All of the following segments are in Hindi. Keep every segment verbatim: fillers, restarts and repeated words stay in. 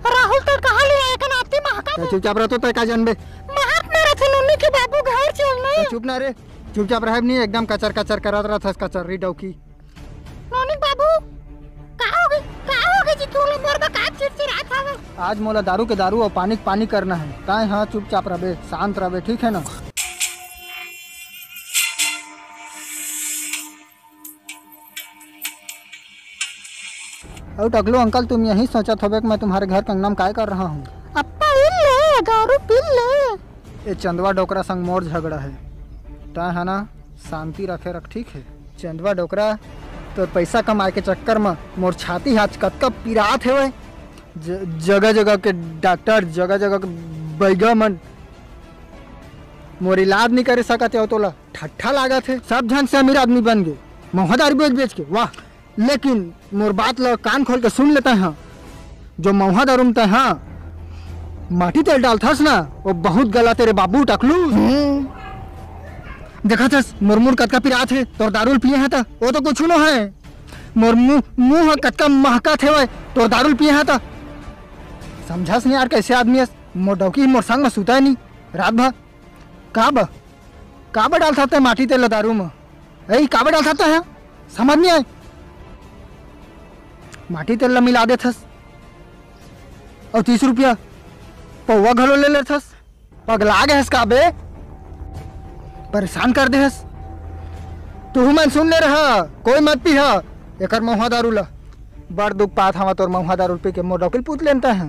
राहुल तो कहाँ ले आए कन आती महका चुपचाप रह तो तय का जानबे महक मेरा थे नन्नी के बाबू घर चलना चुप ना रे चुपचाप रह नहीं एकदम कचर कचर करत रहा था कचर री डौकी नन्नी बाबू कहाँ हो गई कहाँ हो गई जी तू लोग मोर बका चिड़चिड़ा था आज मोला दारू के दारू और पानी के पानी करना है ताए हाँ चुपचाप रहे शांत रहे ठीक है ना। और टकलो अंकल तुम यही सोचा था कि मैं तुम्हारे घर का नाम काय कर रहा हूँ। अप्पा ले दारू पी ले ये चंदवा डोकरा संग मोर झगड़ा है ता है ना शांति रखे रख ठीक है। चंदवा डोकरा तो पैसा कमाए के चक्कर में मोर छाती हाथ कतका पिरात है जगह जगह के डॉक्टर जगह जगह के बैगा मन मोर इलाज नहीं करे सकते हो तोला ठट्ठा लागत है सब झन से अमीर आदमी बन गए महुदारी बेच बेच के वाह। लेकिन मोर बात ला कान खोल के सुन लेते हैं जो महुआ दारूमते हैं माटी तेल डालथस ना वो बहुत गलत है रे बाबू टकलू। देखा था मुरमुर कतका पिरात है तोर दारू पिए है था वो तो कुछ न है मोर मुंह मुंह कतका महका थे वह तोर दारू पिए है था समझास नहीं यार कैसे आदमी है मोर डौकी मोर संग में सुता नहीं रात भर काब काब डालता था माटी तेल दारू में यही काब डालता था समझ नहीं आए माटी तेल मिला दे थस और तीस रुपया पौवा घलो ले लेथस पगला गए काबे परेशान कर दे हस तू मन सुन ले रहा कोई मत पी हा एक महुआ दारू ला बड़ दुख पात हवा तोर महुआ दारू पी के मोर डौकिल पूछ लेता है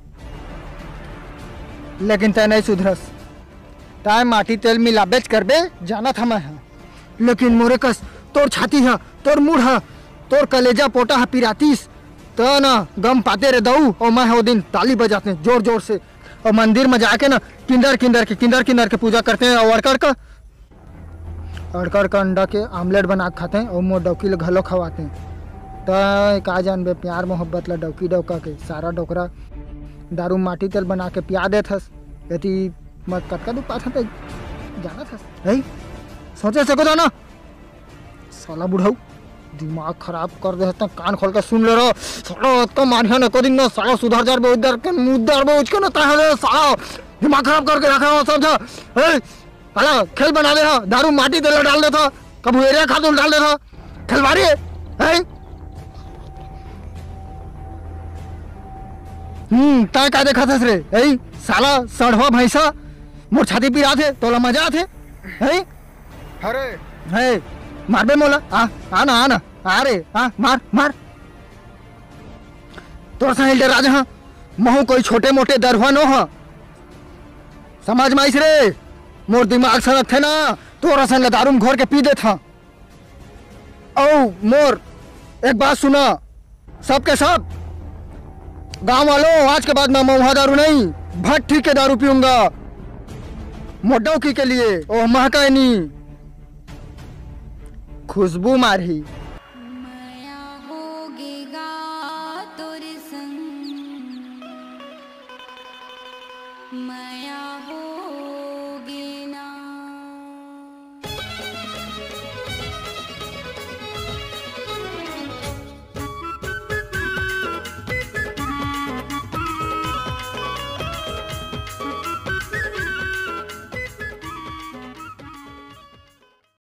लेकिन तय नहीं सुधरस ताय माटी तेल मिला बेच कर बे जाना था मैं है लेकिन मोरे कस तोर छाती है तोर मुड़ है तोर कलेजा पोटा है पिरातीस तो ना गम पाते रे दऊ और मैं वो दिन ताली बजाते जोर जोर से और मंदिर में जाके ना किंदर किंदर के किंदर किंदर के पूजा करते हैं और अड़कर का अड़कर का अंडा के आमलेट बना के खाते हैं और मोर डौकी ले घलो खवाते हैं तो का जानबे प्यार मोहब्बत ला डौकी डौका के सारा डोकरा दारू माटी तेल बना के पिया दे थस यदि मत कटका दुपा था जाना था नहीं सोचे सको जाना साला बुढ़ाऊ दिमाग खराब कर दे कान खोल के सुन ले रहा साला तो मानिया ने को दिन ना साला सुधार जार बे उधर के मुद्दार बे उसके ना ताहे साला दिमाग खराब करके रखा हो समझा ए साला खेल बना दे दारू माटी तेल डाल देता कब एरिया खातून डाल देता खिलवाड़ी है हम्म ता का देखा था रे ए साला सड़वा भैंसा मोर छाती पिरा थे तोला मजा थे है अरे है मार बे मोला आ आ ना आ ना आ रे आ मार मार तोर सा हिल राजा हाँ महू कोई छोटे मोटे दरवा नो हा समझ में आइस रे मोर दिमाग सड़क थे ना तोरा संग दारू में घोर के पी दे था ओ मोर एक बात सुना सबके सब गांव वालों आज के बाद मैं महुआ दारू नहीं भट्टी के दारू पीऊंगा मोडौकी के लिए ओह महका नहीं खुशबू मारी